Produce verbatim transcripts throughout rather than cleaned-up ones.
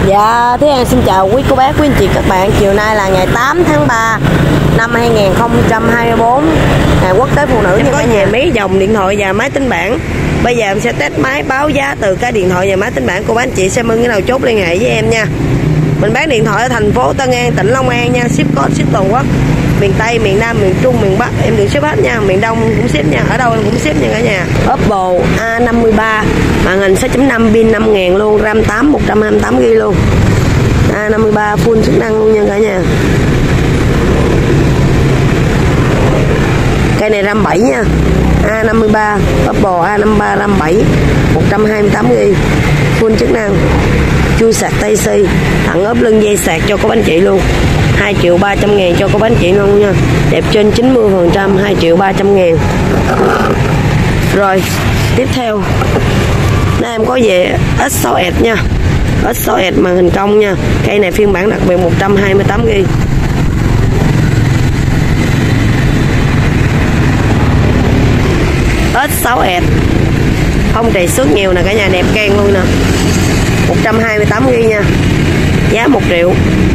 Dạ, Thúy An xin chào quý cô bác, quý anh chị các bạn. Chiều nay là ngày tám tháng ba năm hai nghìn không trăm hai mươi tư, ngày Quốc tế Phụ nữ. Em có nhà mấy dòng điện thoại và máy tính bảng. Bây giờ em sẽ test máy báo giá từ cái điện thoại và máy tính bảng. Cô bác anh chị xem ưng cái nào chốt liên hệ với em nha. Mình bán điện thoại ở thành phố Tân An, tỉnh Long An nha. Ship code ship toàn quốc, miền Tây, miền Nam, miền Trung, miền Bắc em được ship hết nha. Miền Đông cũng ship nha, ở đâu em cũng ship nha cả nhà. Oppo A năm mươi ba, màn hình sáu chấm năm, pin năm ngàn luôn, RAM tám, một trăm hai mươi tám gi-ga-bai luôn. A năm mươi ba full chức năng luôn nha cả nhà. Cây này RAM bảy nha. A năm mươi ba, Oppo A năm mươi ba RAM bảy, một trăm hai mươi tám gi-ga-bai, full chức năng. Chui sạc Type-C, tặng ốp lưng dây sạc cho các anh chị luôn. hai triệu ba trăm ngàn cho các anh chị luôn nha. Đẹp trên chín mươi phần trăm, hai triệu ba trăm ngàn. Rồi, tiếp theo đây em có về ích sáu S nha. ích sáu S màn hình cong nha. Cây này phiên bản đặc biệt một trăm hai mươi tám gi-ga-bai. ích sáu S không trầy xước nhiều nè cả nhà, đẹp can luôn nè. một trăm hai mươi tám gi-ga-bai nha. Giá một triệu.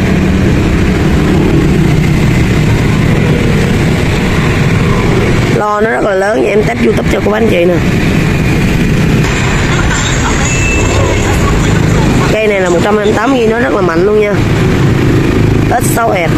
Lo nó rất là lớn nha, em test YouTube cho cô bác anh chị nè. Cây này là một trăm hai mươi tám gi-ga-bai, nó rất là mạnh luôn nha. ích sáu S.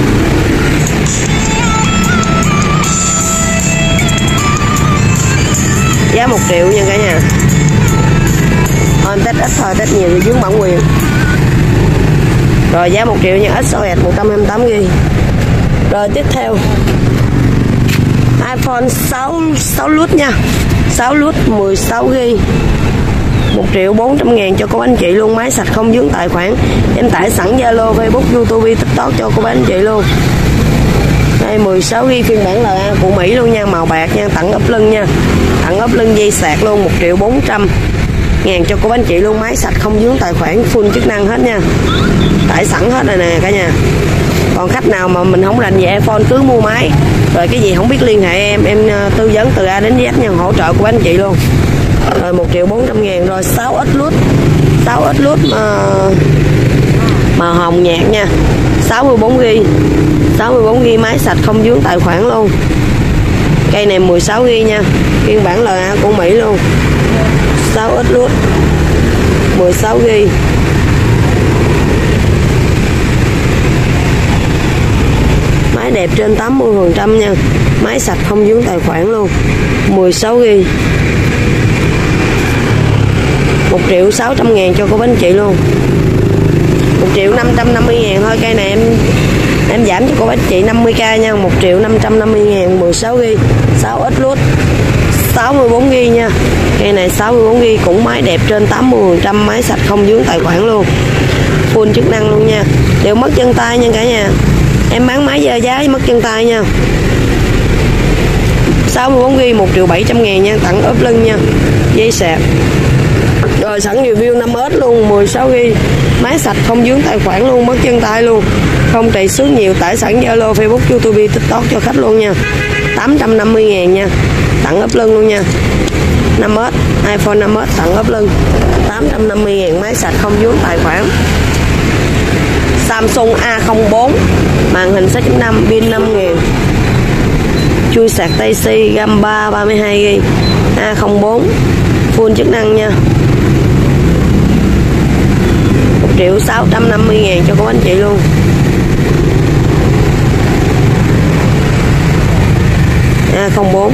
Giá một triệu nha cả nhà. Thôi em test ít thôi, test nhiều thì vướng bản quyền. Rồi giá một triệu nha, ích sáu S một trăm hai mươi tám gi-ga-bai. Rồi tiếp theo iPhone sáu, sáu Plus nha. sáu Plus mười sáu gi-ga-bai, một triệu bốn trăm ngàn cho cô anh chị luôn. Máy sạch không dướng tài khoản. Em tải sẵn Zalo, Facebook, YouTube, TikTok cho cô bác anh chị luôn. Đây mười sáu gi-ga-bai phiên bản lờ a của Mỹ luôn nha, màu bạc nha, tặng ốp lưng nha. Tặng ốp lưng dây sạc luôn, một triệu bốn trăm ngàn cho cô bác anh chị luôn. Máy sạch không dướng tài khoản, full chức năng hết nha. Tải sẵn hết rồi nè cả nhà. Còn khách nào mà mình không rành về iPhone cứ mua máy, rồi cái gì không biết liên hệ em, em tư vấn từ A đến Z nha, hỗ trợ của anh chị luôn. Rồi một triệu bốn trăm ngàn. Rồi sáu ích Plus, sáu ích Plus mà màu hồng nhạt nha, sáu mươi bốn gi-ga-bai, sáu mươi bốn gi-ga-bai, máy sạch không dướng tài khoản luôn. Cây này mười sáu gi-ga-bai nha, phiên bản lờ a của Mỹ luôn. sáu ích Plus mười sáu gi-ga-bai. Máy đẹp trên tám mươi phần trăm nha. Máy sạch không dướng tài khoản luôn. mười sáu gi-ga-bai. một triệu sáu trăm ngàn cho cô bác anh chị luôn. một triệu năm trăm năm mươi ngàn thôi. Cây này em em giảm cho cô bác anh chị năm mươi k nha. một triệu năm trăm năm mươi ngàn, mười sáu gi-ga-bai. sáu ích Plus sáu mươi bốn gi-ga-bai nha. Cây này sáu mươi bốn gi-ga-bai cũng máy đẹp trên tám mươi phần trăm, máy sạch không dướng tài khoản luôn. Full chức năng luôn nha. Đều mất chân tay nha cả nhà. Em bán máy giờ giá mất chân tay nha. sáu mươi bốn gi-ga-bai một triệu bảy trăm ngàn nha, tặng ốp lưng nha, dây sạc. Rồi sẵn review năm ét luôn, mười sáu gi-ga-bai, máy sạch không dướng tài khoản luôn, mất chân tay luôn, không trầy xước nhiều. Tải sẵn Zalo, Facebook, YouTube, TikTok cho khách luôn nha. tám trăm năm mươi ngàn nha, tặng ốp lưng luôn nha. năm ét, iPhone năm ét tặng ốp lưng tám trăm năm mươi ngàn, máy sạch không dướng tài khoản. Samsung A không bốn, màn hình sáu chấm năm, pin năm ngàn, chui sạc Type-C, RAM ba, ba mươi hai gi-ga-bai, A không bốn, full chức năng nha. một triệu sáu trăm năm mươi ngàn cho cô anh chị luôn. A không bốn,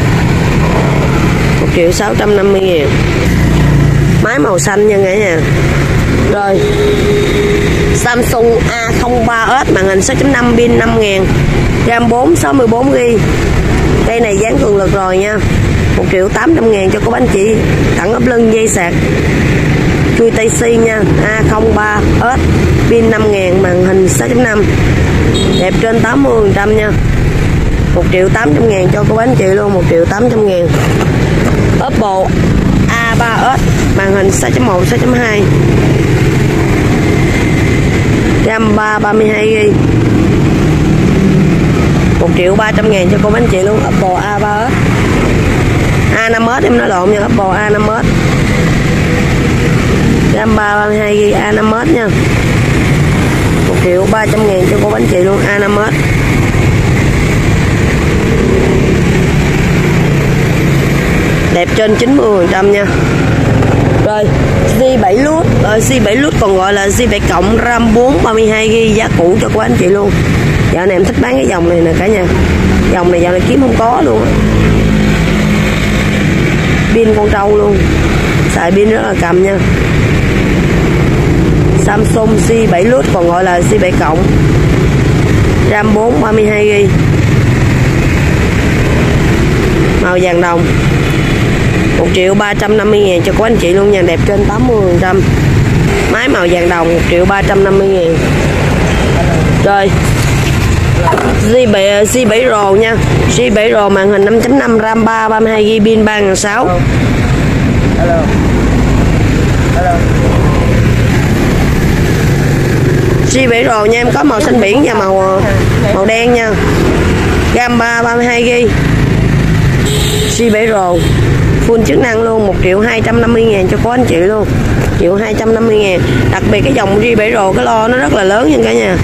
một triệu sáu trăm năm mươi ngàn. Máy màu xanh nha cả nhà. Rồi Samsung A không ba S, màn hình sáu chấm năm, pin năm ngàn, RAM bốn, sáu mươi bốn gi-ga-bai. Cây này dán cường lực rồi nha. một triệu tám trăm ngàn cho cô anh chị, tặng ốp lưng dây sạc, chui Type-C nha. A không ba S, pin năm ngàn, màn hình sáu chấm năm, đẹp trên tám mươi phần trăm nha. một triệu tám trăm ngàn cho cô anh chị luôn. một triệu tám trăm ngàn. Oppo A ba S, màn hình sáu chấm một, sáu chấm hai, RAM ba, ba mươi hai gi-ga-bai, một triệu ba trăm ngàn cho cô anh chị luôn. Oppo A ba S. A năm S em nói lộn nha, Oppo A năm S. RAM ba ba mươi hai gi ga bai A năm ét nha. một triệu ba trăm ngàn cho cô bác anh chị luôn, A năm ét. Đẹp trên chín mươi phần trăm nha. Rồi G bảy lút, ờ, G bảy lút còn gọi là G bảy cộng, RAM bốn ba mươi hai gi ga bai, giá cũ cho cô anh chị luôn. Dạo này em thích bán cái dòng này nè cả nhà. Dòng này dạo này kiếm không có luôn. Pin con trâu luôn, xài pin rất là cầm nha. Samsung G bảy lút còn gọi là G bảy cộng, RAM bốn ba mươi hai gi ga bai, màu vàng đồng. một triệu ba trăm năm mươi ngàn cho cô anh chị luôn nha, đẹp trên tám mươi phần trăm. Máy màu vàng đồng một triệu ba trăm năm mươi ngàn. Rồi G bảy, G bảy Pro nha. G bảy Pro màn hình năm chấm năm, RAM ba ba mươi hai gi ga bai, pin ba nghìn sáu trăm. Hello. Hello. G bảy Pro nha, em có màu xanh biển và màu màu đen nha. RAM ba ba mươi hai gi ga bai. G bảy Pro full chức năng luôn, một triệu hai trăm năm mươi ngàn cho cô anh chị luôn. một triệu hai trăm năm mươi ngàn. Đặc biệt cái dòng G bảy Pro cái lo nó rất là lớn nha cả nhà.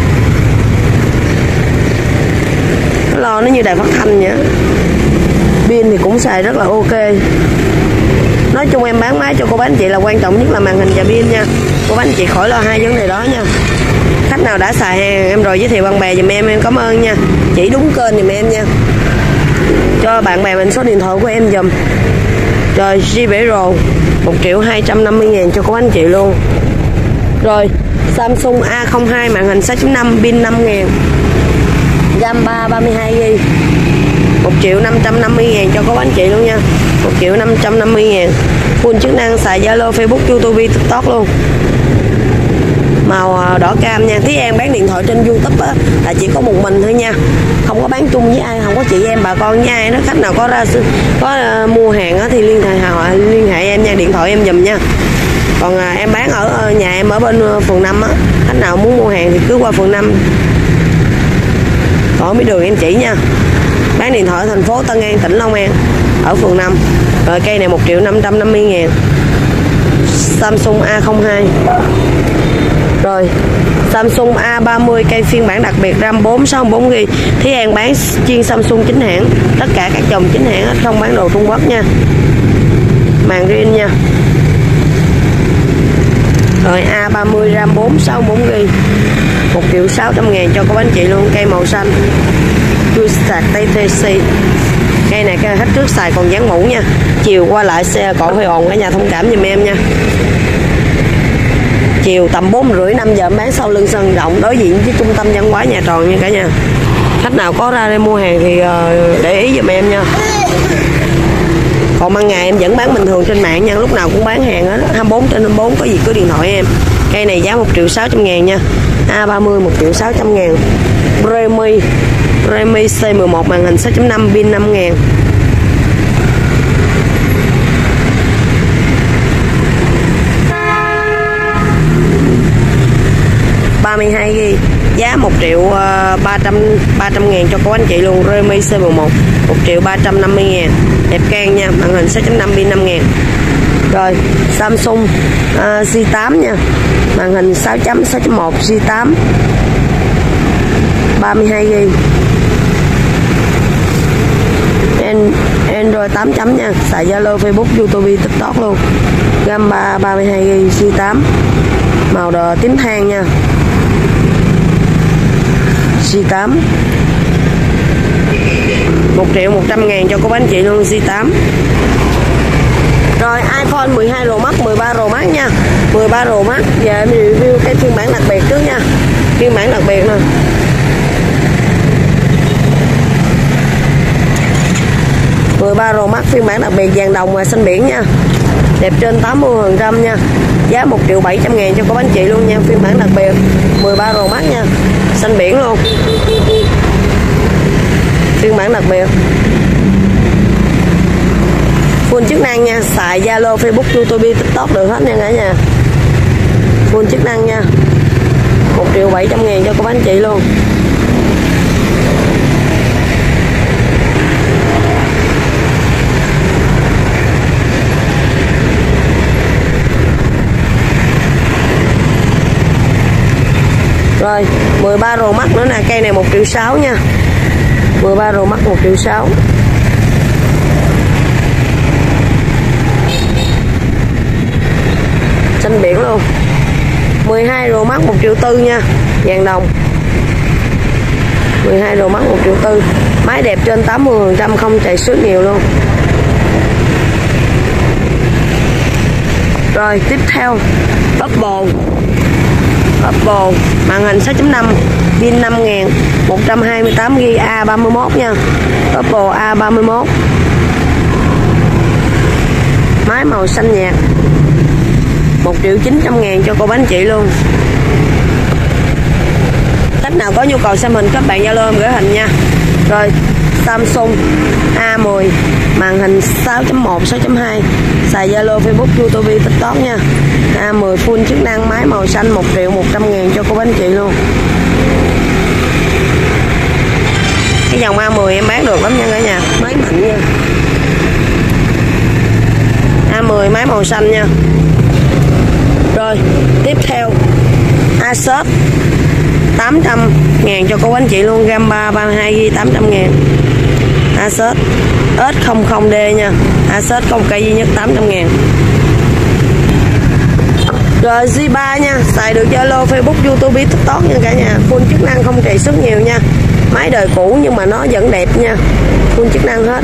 Cái lo nó như đài phát thanh vậy. Pin thì cũng xài rất là ok. Nói chung em bán máy cho cô bác anh chị là quan trọng nhất là màn hình và pin nha. Cô bác anh chị khỏi lo hai vấn đề đó nha. Khách nào đã xài hàng em rồi giới thiệu bạn bè giùm em, em cảm ơn nha. Chỉ đúng kênh giùm em nha. Cho bạn bè mình số điện thoại của em dùm. Rồi G bảy Pro một triệu hai trăm năm mươi ngàn cho cô anh chị luôn. Rồi Samsung A không hai màn hình sáu chấm năm, pin năm ngàn, RAM ba ba mươi hai gi ga bai, một triệu năm trăm năm mươi ngàn cho cô anh chị luôn nha. một triệu năm trăm năm mươi ngàn. Full chức năng, xài Zalo, Facebook, YouTube, TikTok luôn. Màu đỏ cam nha. Thí An bán điện thoại trên YouTube á, là chỉ có một mình thôi nha, không có bán chung với ai, không có chị em bà con với ai. Nó khách nào có ra có uh, mua hàng á, thì liên hệ họ liên hệ em nha, điện thoại em giùm nha. Còn uh, em bán ở uh, nhà em ở bên uh, phường năm á, khách nào muốn mua hàng thì cứ qua phường năm, ở mấy đường em chỉ nha. Bán điện thoại ở thành phố Tân An, tỉnh Long An, ở phường năm. Rồi cây này một triệu năm trăm năm mươi ngàn. Samsung A không hai. Rồi Samsung A ba mươi cây phiên bản đặc biệt, RAM bốn sáu mươi bốn gi ga bai. Thí An bán chuyên Samsung chính hãng, tất cả các dòng chính hãng, không bán đồ Trung Quốc nha. Màn riêng nha. Rồi A ba mươi RAM bốn sáu mươi bốn gi ga bai, một triệu sáu trăm ngàn cho cô anh chị luôn. Cây màu xanh, chui sạc Type C. Cây này cây hết trước xài còn dán mũ nha. Chiều qua lại xe cộ hơi ồn, cả nhà thông cảm giùm em nha. Chiều tầm bốn rưỡi năm giờ bán sau lưng sân rộng đối diện với trung tâm văn hóa Nhà Tròn nha cả nhà. Khách nào có ra đây mua hàng thì để ý giùm em nha. Còn ban ngày em vẫn bán bình thường trên mạng nha, lúc nào cũng bán hàng hết, hai mươi bốn trên hai mươi bốn, có gì cứ điện thoại em. Cây này giá một triệu sáu trăm ngàn nha. A ba mươi một triệu sáu trăm ngàn. Redmi Redmi C mười một màn hình sáu chấm năm, pin năm ngàn. ba mươi hai gi ga bai, giá một triệu ba trăm ngàn cho cô anh chị luôn. Redmi C mười một một triệu ba trăm năm mươi ngàn. Đẹp can nha, màn hình sáu chấm năm, pin năm ngàn. Rồi Samsung uh, G tám nha, màn hình sáu chấm sáu chấm một G tám, ba mươi hai gi ga bai. Android tám chấm nha, xài Zalo, Facebook, YouTube, TikTok luôn. RAM ba ba mươi hai gi ga bai, G tám, màu đỏ tím than nha. G tám một triệu một trăm ngàn cho cô bác anh chị luôn. G tám. Rồi iPhone mười hai Pro Max, mười ba Pro Max nha. mười ba Pro Max. Giờ em review cái phiên bản đặc biệt trước nha. Phiên bản đặc biệt nè. mười ba Pro Max phiên bản đặc biệt vàng đồng và xanh biển nha. Đẹp trên tám mươi phần trăm nha. Giá một triệu bảy trăm ngàn cho cô bác anh chị luôn nha. Phiên bản đặc biệt mười ba Pro Max nha, xanh biển luôn. Phiên bản đặc biệt full chức năng nha, xài Zalo, Facebook, YouTube, TikTok được hết nha cả nhà. Full chức năng nha. một triệu bảy trăm ngàn cho cô bác anh chị luôn. Rồi mười ba Pro Max nữa nè, cây này một triệu sáu nha. mười ba Pro Max một triệu sáu. Xanh biển luôn. mười hai Pro Max một triệu tư nha, vàng đồng. mười hai Pro Max một triệu tư. Máy đẹp trên tám mươi phần trăm, không chạy xước nhiều luôn. Rồi tiếp theo Oppo. Oppo màn hình sáu chấm năm, pin năm ngàn, một trăm hai mươi tám gi-ga-bai, A ba mươi mốt nha. Oppo A ba mươi mốt. Máy màu xanh nhạt, một triệu chín trăm ngàn cho cô bác anh chị luôn. Khách nào có nhu cầu xem hình các bạn Zalo em gửi hình nha. Rồi Samsung A mười, màn hình sáu chấm một, sáu chấm hai, xài Zalo, Facebook, YouTube, TikTok nha. A mười full chức năng, máy màu xanh, một triệu một trăm ngàn cho cô bác anh chị luôn. Cái dòng A mười em bán được lắm nha cả nhà, máy mạnh nha. A mười máy màu xanh nha. Rồi tiếp theo Asus tám trăm ngàn cho cô anh chị luôn, RAM ba ba mươi hai gi-ga-bai, tám trăm ngàn. Asus S không không D nha, Asus không cây duy nhất, tám trăm ngàn. Rồi G ba nha, xài được Zalo, Facebook, YouTube, TikTok nha cả nhà. Full chức năng, không trầy xước nhiều nha. Máy đời cũ nhưng mà nó vẫn đẹp nha, full chức năng hết.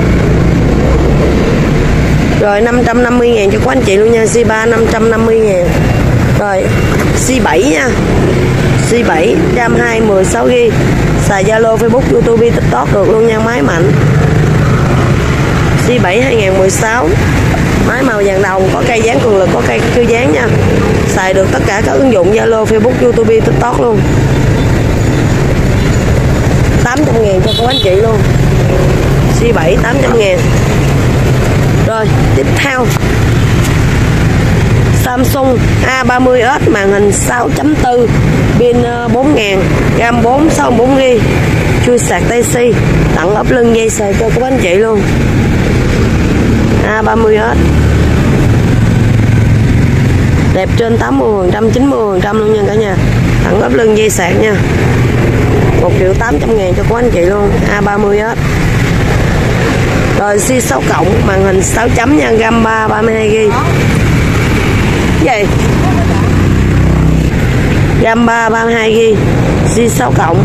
Rồi năm trăm năm mươi ngàn cho các anh chị luôn nha, G ba năm trăm năm mươi ngàn. Rồi G bảy nha, G bảy RAM hai, mười sáu gi-ga-bai, xài Zalo, Facebook, YouTube, TikTok được luôn nha, máy mạnh. G bảy hai không một sáu, máy màu vàng đồng, có cây dán cường lực, có cây chưa dán nha. Xài được tất cả các ứng dụng Zalo, Facebook, YouTube, TikTok luôn. tám trăm ngàn cho các anh chị luôn. G bảy tám trăm ngàn. Rồi tiếp theo Samsung A ba mươi S, màn hình sáu chấm bốn, pin bốn ngàn, RAM bốn, sáu mươi bốn gi-ga-bai, chui sạc Type-C, tặng ốp lưng dây sạc cho các anh chị luôn. A ba mươi S đẹp trên tám mươi phần trăm, chín mươi phần trăm luôn nha cả nhà. Tặng ốp lưng dây sạc nha, một triệu tám trăm ngàn cho các anh chị luôn. A ba mươi S. Rồi G sáu cộng, màn hình sáu chấm nha, RAM ba, ba mươi hai gi-ga-bai. Cái gì? RAM ba, ba mươi hai gi-ga-bai, G sáu cộng.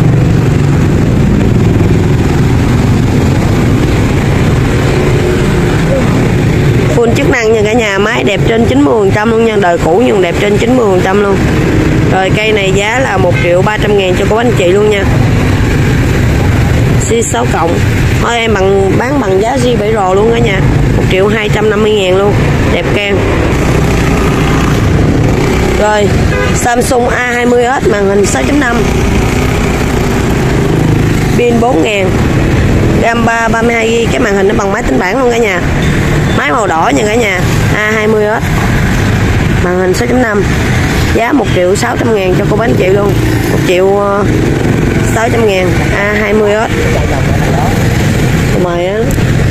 Full chức năng nha cả nhà, máy đẹp trên chín mươi phần trăm luôn nha, đời cũ nhưng đẹp trên chín mươi phần trăm luôn. Rồi cây này giá là một triệu ba trăm ngàn cho các anh chị luôn nha. G sáu cộng. Thôi em bằng bán bằng giá G bảy Pro luôn cả nhà, một triệu hai trăm năm mươi ngàn luôn, đẹp can. Rồi Samsung A hai mươi S, màn hình sáu chấm năm, pin bốn ngàn, RAM ba, ba mươi hai gi-ga-bai, cái màn hình nó bằng máy tính bảng luôn cả nhà. Máy màu đỏ nha cả nhà. A hai mươi S, màn hình sáu chấm năm, giá một triệu sáu trăm ngàn cho cô bác anh chị luôn, một triệu sáu trăm ngàn. A hai mươi S mời á.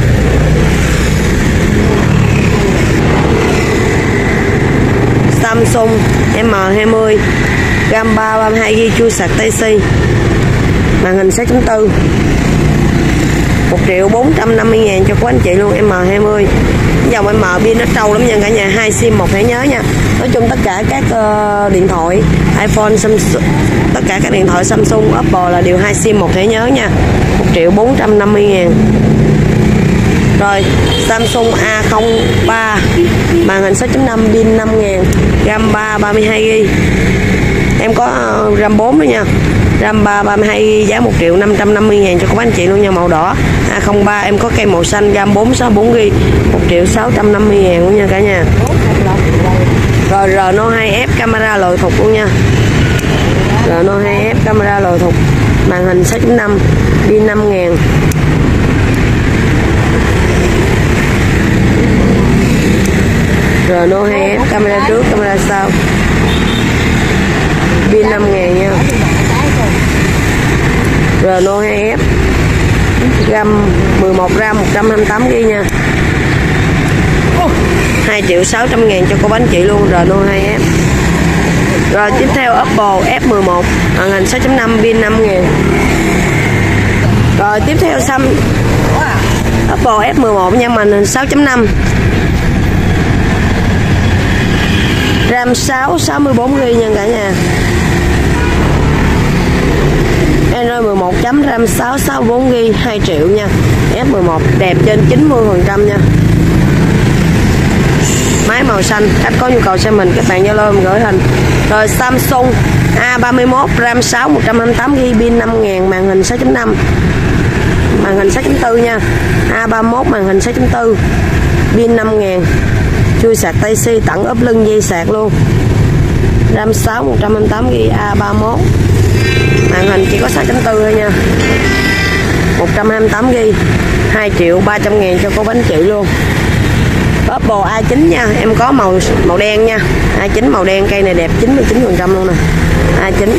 Samsung M hai mươi, RAM ba, ba mươi hai gi-ga-bai, chui sạc Type-C, màn hình sáu chấm bốn, một triệu bốn trăm năm mươi ngàn cho các anh chị luôn. M hai mươi dòng M pin nó trâu lắm nha cả nhà, hai sim một thẻ nhớ nha. Nói chung tất cả các uh, điện thoại iPhone, Samsung, tất cả các điện thoại Samsung, Oppo là đều hai sim một thẻ nhớ nha, một triệu bốn trăm năm mươi ngàn. Rồi Samsung A không ba, màn hình sáu chấm năm, pin năm ngàn, RAM ba, ba mươi hai gi-ga-bai. Em có uh, RAM bốn nữa nha, RAM ba, ba mươi hai gi-ga-bai, giá một triệu năm trăm năm mươi ngàn cho các anh chị luôn nha, màu đỏ. A không ba em có cây màu xanh, RAM bốn, sáu mươi bốn gi-ga-bai, một triệu sáu trăm năm mươi ngàn luôn nha cả nhà. Rồi Reno hai F, camera lồi thục luôn nha. Reno hai F, camera lồi thục, màn hình sáu chấm năm, pin năm ngàn. Reno hai F, camera trước, camera sau, pin năm ngàn nha. Reno hai F, RAM mười một RAM, một trăm hai mươi tám gi-ga-bai nha, hai triệu sáu trăm ngàn cho cô bác anh chị luôn. Reno hai F. Rồi tiếp theo Oppo F mười một màn hình sáu chấm năm, pin năm ngàn. Rồi tiếp theo xăm Oppo F mười một nha, màn hình sáu chấm năm, RAM sáu, sáu mươi bốn gi ga bai nha cả nhà. Android mười một chấm RAM sáu, sáu mươi bốn gi ga bai, hai triệu nha. F mười một đẹp trên chín mươi phần trăm nha. Máy màu xanh, khách có nhu cầu xem mình các bạn Zalo em gửi hình. Rồi Samsung A ba mươi mốt RAM sáu, một trăm hai mươi tám gi ga bai, pin năm ngàn, màn hình sáu chấm năm, màn hình sáu chấm bốn nha. A ba mươi mốt màn hình sáu chấm bốn, pin năm ngàn, chui sạc Type-C, tặng ốp lưng dây sạc luôn. RAM sáu, một trăm hai mươi tám gi ga bai, A ba mươi mốt, màn hình chỉ có sáu chấm bốn thôi nha. Một trăm hai mươi tám gi ga bai, hai triệu ba trăm ngàn cho cô bánh chị luôn. Oppo A chín nha, em có màu màu đen nha. A chín màu đen, cây này đẹp chín mươi chín phần trăm luôn nè. A chín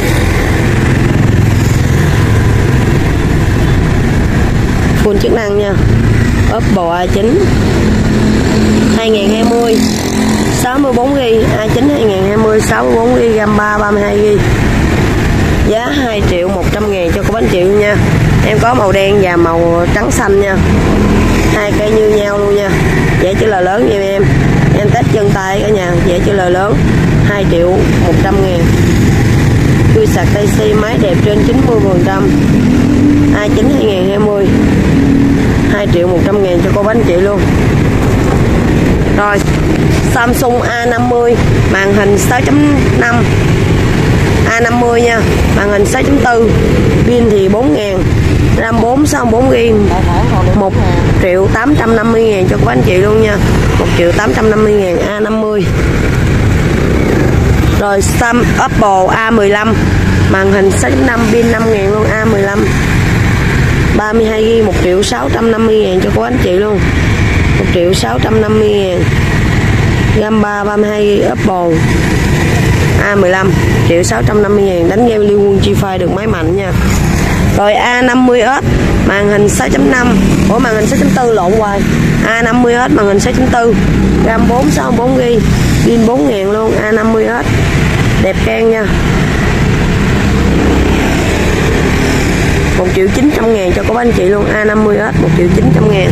full chức năng nha. Oppo A chín hai nghìn hai mươi, sáu mươi bốn gi ga bai, A chín hai nghìn hai mươi, sáu mươi bốn gi ga bai, RAM ba, ba mươi hai gi ga bai. Giá hai triệu một trăm ngàn cho cô bánh chị luôn nha. Em có màu đen và màu trắng xanh nha. Hai cây như nhau luôn nha. Dễ chữ L lớn như em. Em test chân tay cả nhà, dễ chữ L lớn. hai triệu một trăm ngàn. Chui sạc Type-C, máy đẹp trên chín mươi phần trăm. A chín hai nghìn hai mươi, hai triệu một trăm ngàn cho cô bánh chị luôn. Rồi Samsung A năm mươi màn hình sáu chấm năm, A năm mươi nha, màn hình sáu chấm bốn, pin thì bốn ngàn, RAM bốn, sáu mươi bốn gi ga bai, một triệu tám trăm năm mươi ngàn cho các anh chị luôn nha. Một triệu tám trăm năm mươi ngàn A năm mươi. Rồi Sam Oppo A mười lăm màn hình sáu chấm năm, pin năm ngàn luôn, A mười lăm, ba mươi hai gi ga bai, một triệu sáu trăm năm mươi ngàn cho các anh chị luôn. Một triệu sáu trăm năm mươi ngàn. RAM ba, ba mươi hai gi ga bai, Oppo A mười lăm, triệu sáu trăm năm mươi ngàn, đánh game Liên Quân Chi Phai được máy mạnh nha. Rồi A năm mươi S màn hình sáu chấm năm, ủa màn hình sáu chấm bốn lộn hoài. A năm mươi S màn hình sáu chấm bốn, RAM bốn, sáu mươi bốn gi ga bai, pin bốn ngàn luôn. A năm mươi S đẹp can nha. Một triệu chín trăm ngàn cho các anh chị luôn. A năm mươi S một triệu chín trăm ngàn.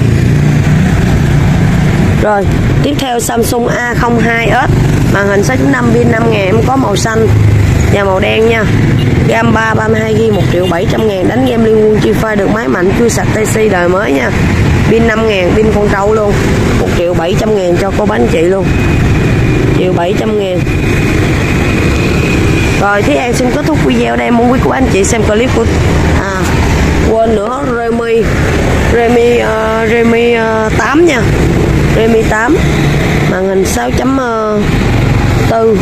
Rồi tiếp theo Samsung A không hai S màn hình sáu chấm năm, pin năm ngàn, em có màu xanh và màu đen nha. RAM ba, ba mươi hai gi ga bai, một triệu bảy trăm ngàn, đánh game Liên Quân Chi Phai được máy mạnh, chui sạc Type-C đời mới nha. Pin năm ngàn, pin con trâu luôn. Một triệu bảy trăm ngàn cho cô bánh chị luôn. một triệu bảy trăm ngàn. Rồi Thúy An xin kết thúc video đây, mong quý cô anh chị xem clip của à quên nữa Redmi Redmi uh, Redmi uh, tám nha. Redmi tám màn hình sáu chấm bốn,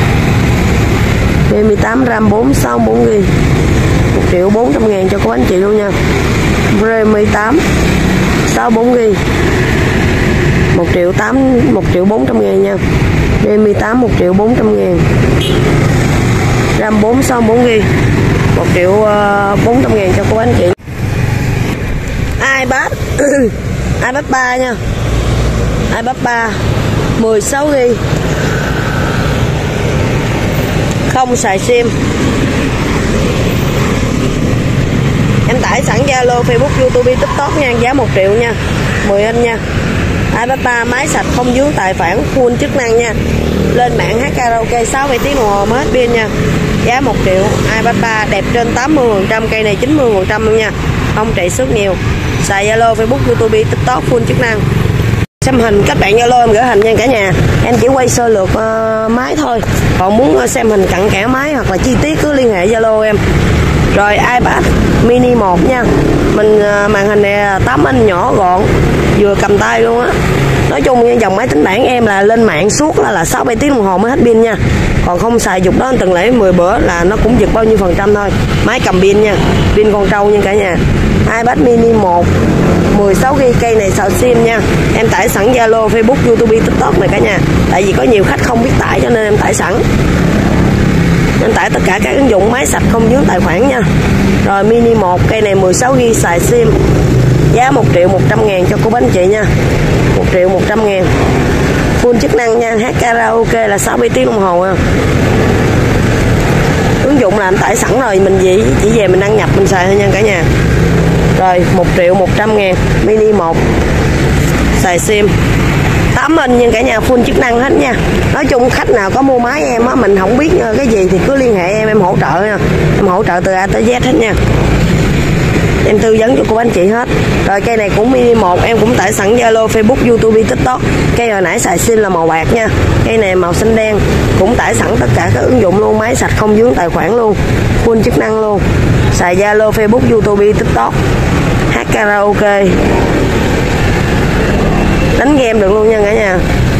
Redmi tám, RAM bốn, sáu mươi bốn gi ga bai, một triệu bốn trăm ngàn cho cô anh chị luôn nha. Redmi tám sáu mươi bốn gi ga bai, một triệu tám, một triệu bốn trăm ngàn nha. Redmi tám một triệu bốn trăm ngàn, RAM bốn, sáu mươi bốn gi ga bai, một triệu bốn trăm ngàn cho cô anh chị. iPad iPad ba nha, iPad ba mười sáu gi ga bai, không xài sim. Em tải sẵn Zalo, Facebook, YouTube, TikTok nha, giá một triệu nha, mười inch nha. iPad ba máy sạch không dướng tài khoản, full chức năng nha. Lên mạng hát karaoke sáu bảy tiếng đồng hồ mới hết pin nha. Giá một triệu. iPad ba đẹp trên tám mươi phần trăm, cây này chín mươi phần trăm luôn nha. Không chạy xước nhiều. Xài Zalo, Facebook, YouTube, TikTok full chức năng. Xem hình các bạn Zalo em gửi hình nha cả nhà. Em chỉ quay sơ lược uh, máy thôi. Còn muốn xem hình cặn kẽ máy hoặc là chi tiết cứ liên hệ Zalo em. Rồi iPad mini một nha. Mình uh, màn hình này tám inch nhỏ gọn, vừa cầm tay luôn á. Nói chung dòng máy tính bảng em là lên mạng suốt là là sáu bảy tiếng đồng hồ mới hết pin nha. Còn không xài dục đó từng lấy mười bữa là nó cũng giật bao nhiêu phần trăm thôi. Máy cầm pin nha, pin con trâu nha cả nhà. iPad mini một mười sáu gi ga bai, cây này xào sim nha. Em tải sẵn Zalo, Facebook, YouTube, TikTok này cả nhà. Tại vì có nhiều khách không biết tải cho nên em tải sẵn. Em tải tất cả các ứng dụng máy sạch không dướng tài khoản nha. Rồi mini một, cây này mười sáu gi ga bai xài sim. Giá một triệu một trăm ngàn cho cô bánh chị nha. Một triệu một trăm ngàn. Full chức năng nha, hát karaoke là sáu bảy tiếng đồng hồ nha. dụng là anh tải sẵn rồi, mình chỉ chỉ về mình đăng nhập mình xài thôi nha cả nhà. Rồi một triệu một trăm ngàn, mini một, xài sim tám inch nhưng cả nhà full chức năng hết nha. Nói chung khách nào có mua máy em á, mình không biết cái gì thì cứ liên hệ em, em hỗ trợ nha. Em hỗ trợ từ A tới Z hết nha. Em tư vấn cho cô anh chị hết. Rồi cây này cũng mini một, em cũng tải sẵn Zalo, Facebook, YouTube, TikTok. Cây hồi nãy xài sim là màu bạc nha. Cây này màu xanh đen, cũng tải sẵn tất cả các ứng dụng luôn, máy sạch không dướng tài khoản luôn, full chức năng luôn. Xài Zalo, Facebook, YouTube, TikTok, hát karaoke, đánh game được luôn nha cả nhà.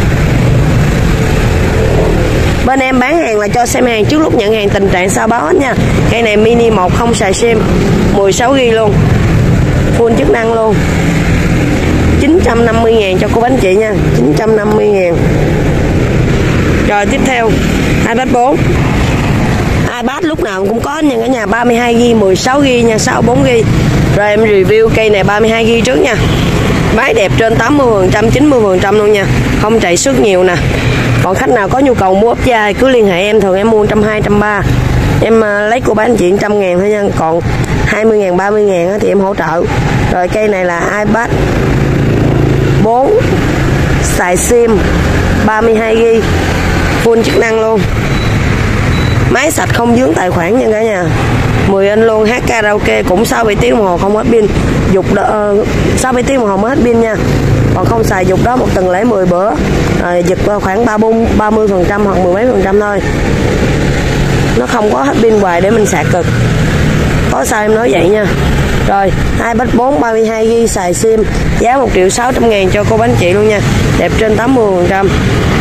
Bên em bán hàng là cho xem hàng trước lúc nhận hàng, tình trạng sao báo hết nha. Cây này mini một không xài sim, mười sáu gi-ga-bai luôn, full chức năng luôn, chín trăm năm mươi ngàn cho cô bác anh chị nha, chín trăm năm mươi ngàn. Rồi tiếp theo iPad bốn. iPad lúc nào cũng có nha cả nhà, ba mươi hai gi-ga-bai, mười sáu gi-ga-bai nha, sáu mươi bốn gi-ga-bai. Rồi em review cây này ba mươi hai gi-ga-bai trước nha. Máy đẹp trên tám mươi phần trăm, chín mươi phần trăm luôn nha, không chạy xước nhiều nè. Còn khách nào có nhu cầu mua ốp da cứ liên hệ em, thường em mua một trăm hai mươi, một trăm ba mươi. Em lấy của bán chị một trăm ngàn thôi nha, còn hai mươi ngàn, ba mươi ngàn thì em hỗ trợ. Rồi cây này là iPad bốn, xài sim, ba mươi hai gi-ga-bai, full chức năng luôn. Máy sạch không dướng tài khoản nha cả nhà, mười inch luôn, hát karaoke cũng sáu bảy tiếng đồng hồ không hết pin. Dục sáu bảy tiếng đồng hồ mới hết pin nha. Còn không xài dục đó một tuần lễ mười bữa. Rồi giật khoảng ba mươi phần trăm hoặc mười mấy phần trăm thôi. Nó không có hết pin hoài để mình sạc cực. Có sao em nói vậy nha. Rồi iPad bốn ba mươi hai gi-ga-bai xài sim, giá một triệu sáu trăm ngàn cho cô bác anh chị luôn nha. Đẹp trên tám mươi phần trăm,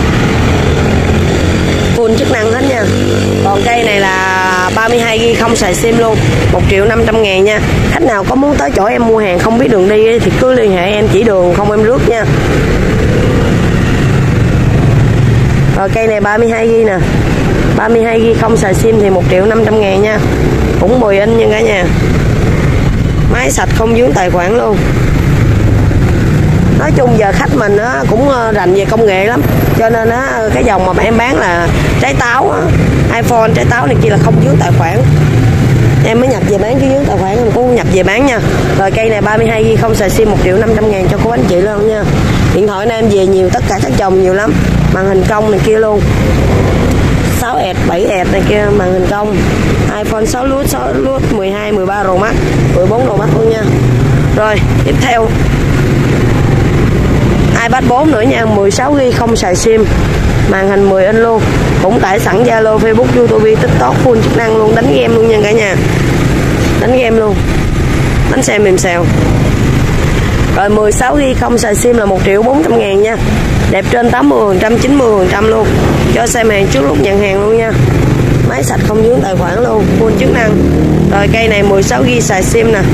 full chức năng hết nha. Còn cây này là ba mươi hai gi-ga-bai không xài sim luôn, một triệu năm trăm ngàn nha. Khách nào có muốn tới chỗ em mua hàng không biết đường đi thì cứ liên hệ em chỉ đường, không em rước nha. Rồi cây này ba mươi hai gi-ga-bai nè, ba mươi hai gi-ga-bai không xài sim thì một triệu năm trăm ngàn nha, cũng mười inch nha cả nhà. Máy sạch không dướng tài khoản luôn. Nói chung giờ khách mình á, cũng rành về công nghệ lắm, cho nên á, cái dòng mà em bán là trái táo á, iPhone, trái táo này kia là không dướng tài khoản. Em mới nhập về bán chứ dướng tài khoản em cũng nhập về bán nha. Rồi cây này ba mươi hai gi-ga-bai không xài sim, một triệu năm trăm ngàn cho cô anh chị luôn nha. Điện thoại này em về nhiều, tất cả các dòng nhiều lắm, màn hình cong này kia luôn, sáu S, bảy S này kia, màn hình cong, iPhone sáu Plus, sáu Plus, mười hai, mười ba Pro Max, mười bốn Pro Max luôn nha. Rồi tiếp theo iPad bốn nữa nha, mười sáu gi-ga-bai không xài sim, màn hình mười inch luôn, cũng tải sẵn Zalo, Facebook, YouTube, TikTok, full chức năng luôn, đánh game luôn nha cả nhà, đánh game luôn, đánh xe mềm xèo. Rồi mười sáu gi-ga-bai không xài sim là một triệu bốn trăm ngàn nha, đẹp trên tám mươi phần trăm, chín mươi phần trăm luôn, cho xem hàng trước lúc nhận hàng luôn nha. Máy sạch không dướng tài khoản luôn, full chức năng. Rồi cây này mười sáu gi-ga-bai xài sim nè,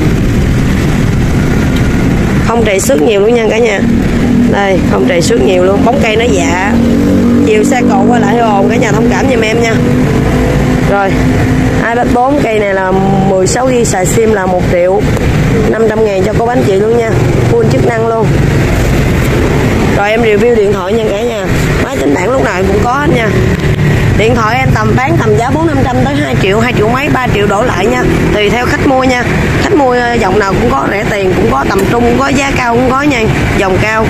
không trầy xước nhiều luôn nha cả nhà. Đây, không trầy xước nhiều luôn, bóng cây nó dạ, chiều xe cộ qua lại ồn, cả nhà thông cảm giùm em nha. Rồi iPad bốn cây này là mười sáu gi-ga-bai xài sim là một triệu năm trăm ngàn cho cô bác anh chị luôn nha, full chức năng luôn. Rồi em review điện thoại nha cả nhà, máy tính bảng lúc nào cũng có hết nha. Điện thoại em tầm bán tầm giá bốn năm trăm tới hai triệu, hai triệu mấy, ba triệu đổ lại nha, tùy theo khách mua nha. Khách mua dòng nào cũng có, rẻ tiền cũng có, tầm trung cũng có, giá cao cũng có nha, dòng cao.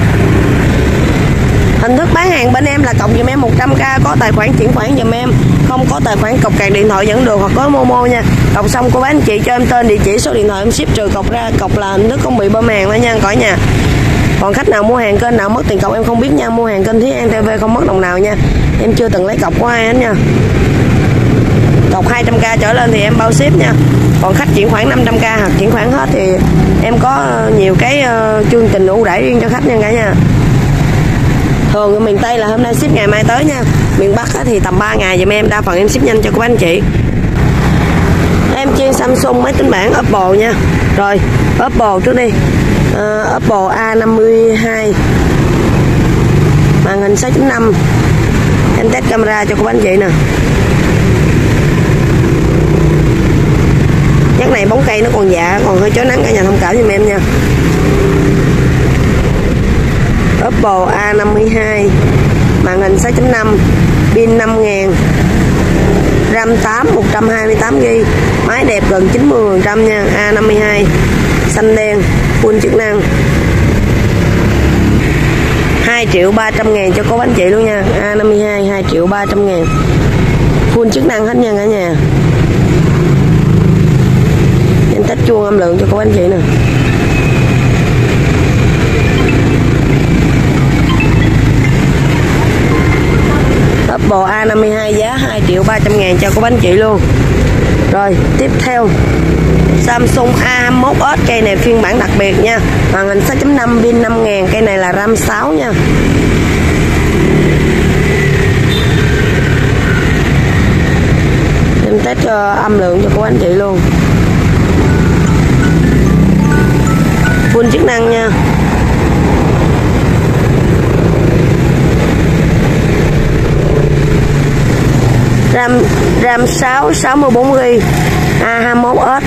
Hình thức bán hàng bên em là cộng giùm em một trăm k, có tài khoản chuyển khoản giùm em, không có tài khoản cọc cạc điện thoại vẫn được, hoặc có Momo nha. Cọc xong cô bác anh chị cho em tên, địa chỉ, số điện thoại em ship trừ cọc ra, cọc là hình thức không bị bơm hàng thôi nha cả nhà. Còn khách nào mua hàng kênh nào mất tiền cọc em không biết nha, mua hàng kênh Thúy An ti vi không mất đồng nào nha, em chưa từng lấy cọc của ai hết nha. Cọc hai trăm k trở lên thì em bao ship nha. Còn khách chuyển khoản năm trăm k hoặc chuyển khoản hết thì em có nhiều cái uh, chương trình ưu đãi riêng cho khách nha cả nhà. Thường ở miền Tây là hôm nay ship ngày mai tới nha, miền Bắc thì tầm ba ngày giùm em, đa phần em ship nhanh cho các anh chị. Em chuyên Samsung, máy tính bảng Apple nha. Rồi Apple trước đi, uh, Apple A năm mươi hai, màn hình sáu chấm năm, em test camera cho các anh chị nè. Chắc này bóng cây nó còn dạ, còn hơi chói nắng, cả nhà thông cảm giùm em nha. Apple A năm mươi hai, màn hình sáu chấm năm, pin năm ngàn, RAM tám một trăm hai mươi tám gi bi, máy đẹp gần chín mươi phần trăm nha. A năm mươi hai xanh đen full chức năng, hai triệu ba trăm ngàn cho cô bác anh chị luôn nha. A năm mươi hai hai triệu ba trăm ngàn, full chức năng hết nha cả nhà. Em tách chuông âm lượng cho cô bác anh chị nè. Oppo A năm mươi hai giá hai triệu ba trăm ngàn cho cô bác anh chị luôn. Rồi tiếp theo Samsung A hai mươi mốt S, cây này phiên bản đặc biệt nha, màn hình sáu chấm năm, pin năm ngàn, cây này là RAM sáu nha. Em test uh, âm lượng cho cô anh chị luôn, full chức năng nha. RAM RAM sáu sáu mươi bốn gi bi, A hai mươi mốt S.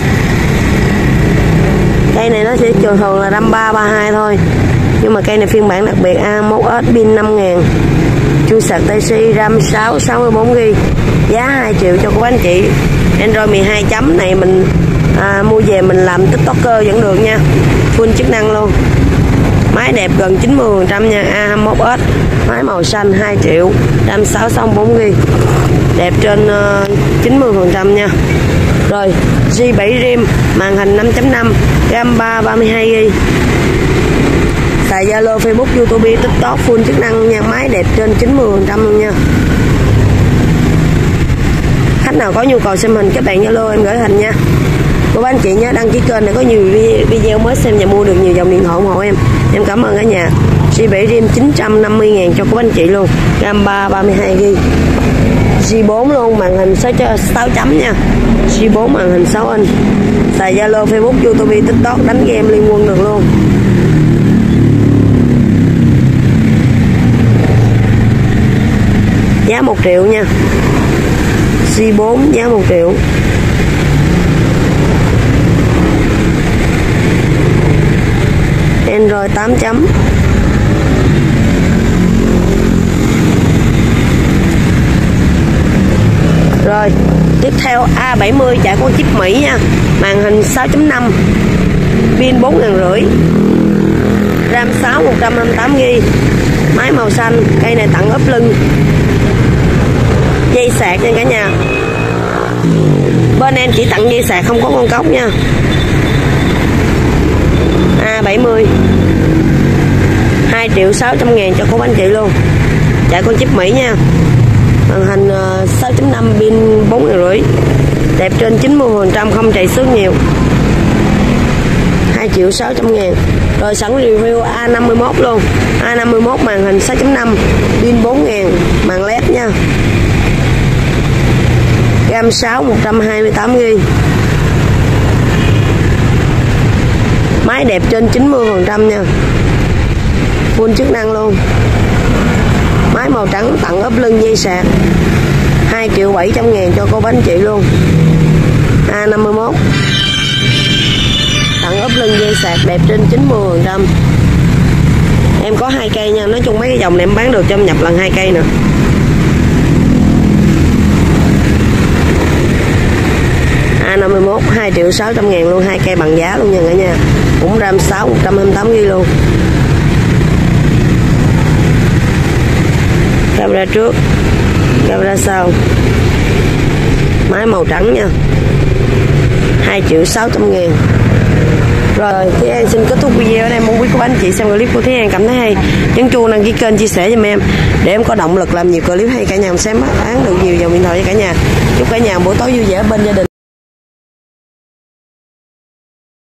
Cây này nó sẽ thường thường là RAM ba ba hai thôi, nhưng mà cây này phiên bản đặc biệt A hai mươi mốt S, pin năm ngàn, chuông sạc Type-C, RAM sáu sáu mươi bốn gi bi, giá hai triệu cho cô bác anh chị. Android mười hai chấm này mình à, mua về mình làm TikToker vẫn được nha, full chức năng luôn. Máy đẹp gần chín mươi phần trăm nha. A hai mươi mốt S, máy màu xanh hai triệu, RAM sáu sáu mươi bốn gi bi, đẹp trên uh, chín mươi phần trăm nha. Rồi G bảy RAM, màn hình năm chấm năm, RAM ba ba mươi hai gi bi, xài Zalo, Facebook, YouTube, TikTok, full chức năng nha. Máy đẹp trên chín mươi phần trăm luôn nha. Khách nào có nhu cầu xem hình các bạn Zalo em gửi hình nha. Cô bác anh chị nhớ đăng ký kênh để có nhiều video mới xem và mua được nhiều dòng điện thoại ủng hộ em. Em cảm ơn cả nhà. G bảy RAM chín trăm năm mươi ngàn cho cô bác anh chị luôn, RAM ba ba mươi hai gi bi, G bốn luôn, màn hình sáu chấm nha. G bốn màn hình sáu inch, xài Zalo, Facebook, YouTube, TikTok, đánh game liên quân được luôn. Giá một triệu nha. G bốn giá một triệu. Android tám chấm. Rồi tiếp theo A bảy mươi chạy con chip Mỹ nha, màn hình sáu chấm năm, pin bốn ngàn rưỡi, RAM sáu một trăm năm mươi tám gi bi, máy màu xanh, cây này tặng ốp lưng, dây sạc nha cả nhà. Bên em chỉ tặng dây sạc không có con cốc nha. A bảy mươi hai triệu sáu trăm ngàn cho cô bác anh chị luôn, chạy con chip Mỹ nha. Màn hình sáu chấm năm, pin bốn ngàn rưỡi, đẹp trên chín mươi phần trăm, không chạy xước nhiều, hai triệu sáu trăm ngàn. Rồi sẵn review A năm mươi mốt luôn. A năm mươi mốt màn hình sáu chấm năm, pin bốn ngàn, màn led nha, RAM sáu một trăm hai mươi tám gi bi, máy đẹp trên chín mươi phần trăm nha, full chức năng luôn. Máy màu trắng tặng ốp lưng, dây sạc, hai triệu bảy trăm ngàn cho cô bác anh chị luôn. A năm mươi mốt tặng ốp lưng, dây sạc, đẹp trên chín mươi phần trăm. Em có hai cây nha, nói chung mấy cái dòng này em bán được cho em nhập lần hai cây nè. A năm mươi mốt hai triệu sáu trăm ngàn luôn, hai cây bằng giá luôn nha cả nhà. Cũng RAM sáu một trăm hai mươi tám gi bi luôn. Camera trước, camera sau, máy màu trắng nha, hai triệu sáu trăm ngàn. Rồi Thúy An xin kết thúc video ở đây. Mong quý cô bác anh chị xem clip của Thúy An cảm thấy hay, nhấn chuông đăng ký kênh, chia sẻ giùm em để em có động lực làm nhiều clip hay cả nhà xem bán được nhiều dòng điện thoại cho cả nhà. Chúc cả nhà buổi tối vui vẻ bên gia đình.